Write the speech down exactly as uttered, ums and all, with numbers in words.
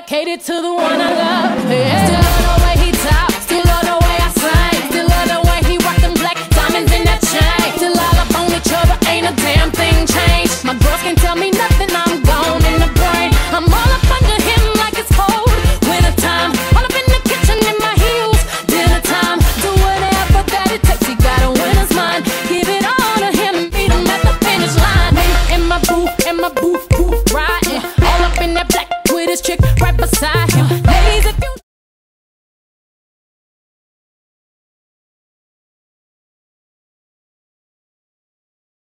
dedicated to the one I love. Yeah. Still love the way he talk, still love the way I sing, still love the way he rock them black diamonds in that chain. Still all up on each other, ain't a damn thing changed. My girls can't tell me nothing, I'm gone in the brain. I'm all up under him like it's cold winter time. All up in the kitchen in my heels, dinner time. Do whatever that it takes, he got a winner's mind. Give it all to him, meet him at the finish line. Me and my boo, and my boo, boo, riding all up in that black with his chick.